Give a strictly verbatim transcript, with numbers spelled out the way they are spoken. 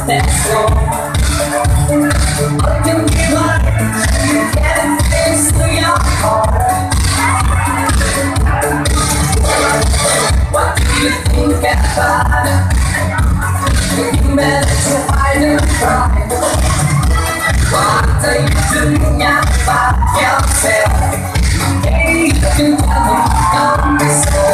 that's wrong. But you give up, you can't face to your heart. What do you think about it? You managed to hide and cry. What are you doing about yourself? Hey, you can tell me, don't be so